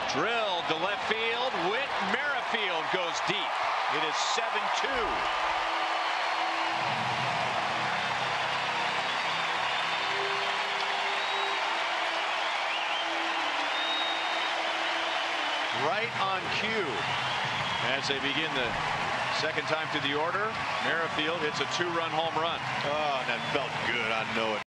Drilled to left field. Whit Merrifield goes deep. It is 7-2. Right on cue as they begin the second time through the order. Merrifield hits a 2-run home run. Oh, that felt good. I know it.